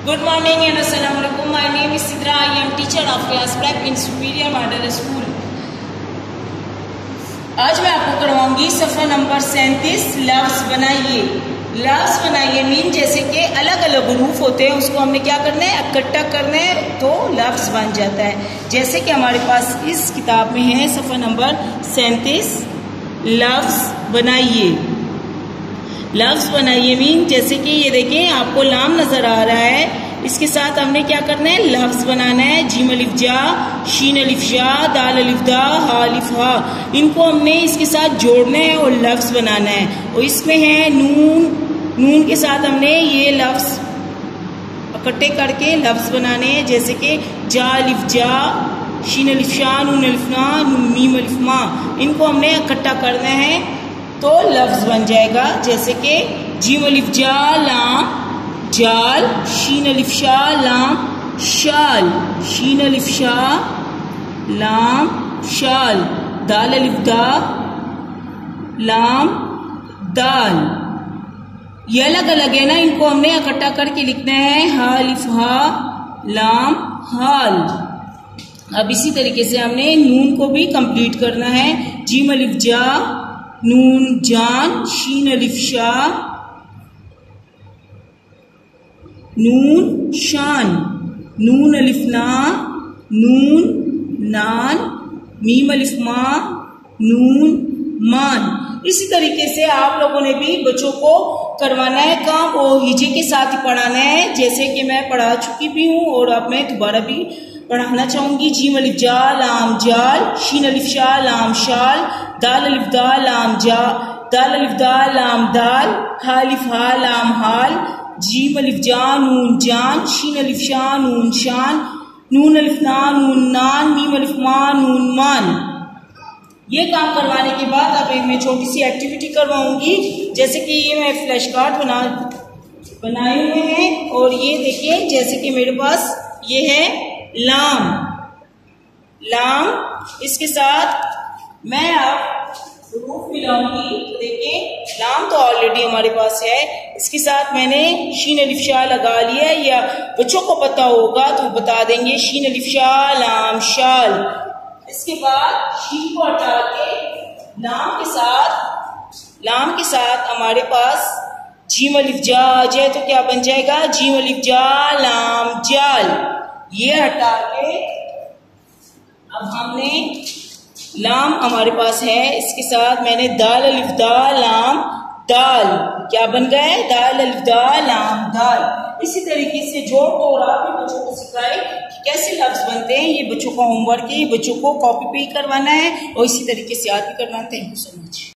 Good morning and assalamu alaikum. My name is Sidra. I am teacher of class prep in Superior Model School. आज मैं आपको करवाऊंगी सफ़ा number 37 लफ्ज़ बनाइए। लफ्ज़ बनाइए मीन जैसे कि अलग अलग हरूफ होते हैं उसको हमने क्या करना है, इकट्ठा करना है तो लफ्ज़ बन जाता है। जैसे कि हमारे पास इस किताब में है सफ़ा नंबर 37 लफ्ज़ बनाइए। लफ्ज़ बनाइए मीन जैसे कि ये देखें आपको लाम नजर आ रहा है, इसके साथ हमने क्या करना है, लफ्ज़ बनाना है। जीम अलिफ जा, शीन अलिफ शा, दाल अलिफ दा, हा अलिफ हा, इनको हमने इसके साथ जोड़ना है और लफ्ज़ बनाना है। और इसमें है नून, नून के साथ हमने ये लफ्ज़ इकट्ठे करके लफ्ज़ बनाने हैं। जैसे कि जा अलिफ जा, शीन अलिफ शा, नून अलिफ ना, मीम अलिफ मा, इनको हमने इकट्ठा करना है तो लफ्ज़ बन जाएगा। जैसे कि जीम अलिफ जा लाम जाल, शीन अलिफ शा लाम शाल, शीन अलिफ शा लाम शाल, दाल अलिफ दा लाम दाल। ये अलग अलग है ना, इनको हमने इकट्ठा करके लिखना है। हा अलिफ हा लाम हाल। अब इसी तरीके से हमने नून को भी कंप्लीट करना है। जीम अलिफ जा, नून जान, शीन अलिफ शा, नून शान, नून अलिफ ना, नून नान, मीम अलिफ मा, नून मान। इसी तरीके से आप लोगों ने भी बच्चों को करवाना है काम और हिजे के साथ ही पढ़ाना है। जैसे कि मैं पढ़ा चुकी भी हूँ और अब मैं दोबारा भी पढ़ाना चाहूंगी। जीम अलिफ जा लाम जाल, शीन अलिफ शा लाम शाल, दाल अलिफ दा लाम जा, दाल अलिफ दा लाम दाल, हा अलिफ हा लाम हाल, जीम अलिफ जा नून जान, शीन अलिफ शा नून शान, नून अलिफ ना नून नान, मीम अलिफ मा नून मान। ये काम करवाने के बाद अब एक मैं छोटी सी एक्टिविटी करवाऊंगी। जैसे कि ये मैं फ्लैश कार्ड बनाए हुए हैं और ये देखिए जैसे कि मेरे पास ये है लाम, लाम, इसके साथ मैं अब रूफ मिलाऊंगी। तो देखिए लाम तो ऑलरेडी हमारे पास है, इसके साथ मैंने शीन अलिफ शा लगा लिया, या बच्चों को पता होगा तो बता देंगे शीन अलिफ शा लाम शाल। इसके बाद शीन को हटा के लाम के साथ हमारे पास जीम अलिफ जा आ जाए तो क्या बन जाएगा, जीम अलिफ जा लाम जाल। ये हटा के अब हमने लाम हमारे पास है, इसके साथ मैंने दाल अलिफ दा लाम दाल, क्या बन गया है, दाल अलिफ दा लाम दाल। इसी तरीके से जोड़ तोड़ आप भी बच्चों को सिखाए कि कैसे लफ्ज बनते हैं। ये बच्चों का होमवर्क है, बच्चों को कॉपी पे करवाना है और इसी तरीके से याद भी करवाना है। Thank you so much.